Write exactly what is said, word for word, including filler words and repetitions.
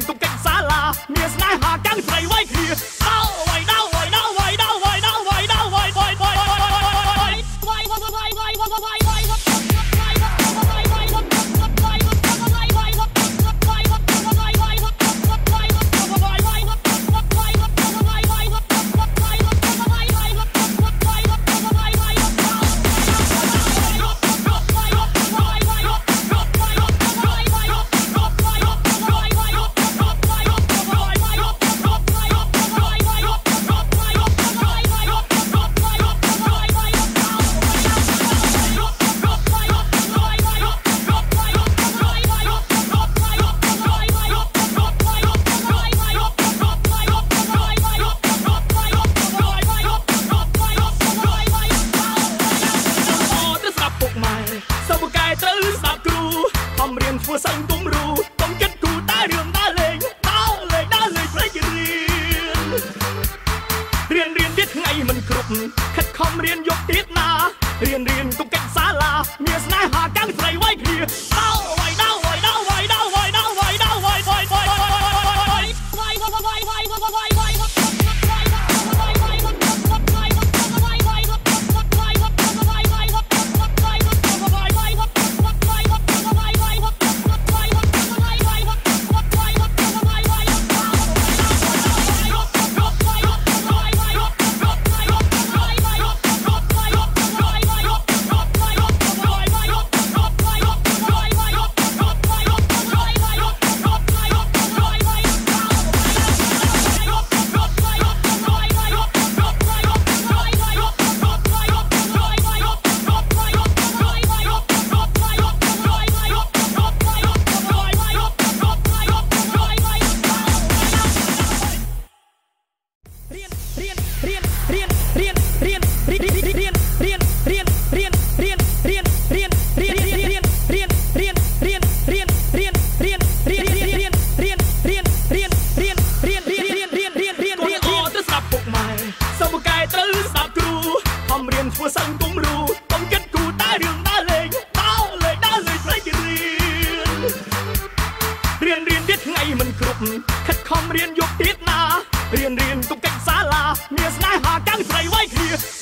កុំកិច្ចសាលាមានស្នេហាកាំងស្រីវាយគ្នាដល់វាយដល់វាយដល់វាយដល់វាយដល់វាយដល់វាយវាយវាយវាយវាយវាយវាយវាយវាយវាយធ្វើសឹងគុំរូកុំគិតគូតែរឿងដើរលេងដើរលេងដើរលេងព្រៃរៀនរៀនរៀនទៀតថ្ងៃមិនគ្រប់ខិតខំរៀនយកទៀតណារៀនរៀនកុំកិច្ចសាលាមានស្នេហាកាំងស្រីវាយគ្នាដល់វាយដល់វាយដល់វាយដល់វាយដល់វាយដល់វាយវាយវាយវាយវាយវាយវាយវាយវាយធ្វើសឹងគុំរូកុំគិតគូតែរឿងដើរលេងដើរលេងដើរលេងព្រៃរៀនរៀនរៀនទៀតថ្ងៃមិនគ្រប់ខិតខំរៀនយកទៀតណារៀនរៀនកុំកិច្ចសាលាមានស្នេហាកាំងស្រីវាយគ្នា